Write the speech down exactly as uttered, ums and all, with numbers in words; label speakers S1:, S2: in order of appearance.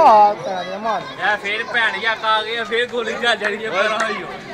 S1: आ तेरे मार
S2: यार फिर भैन या आ गई फिर गोली चल जानी है पर आइयो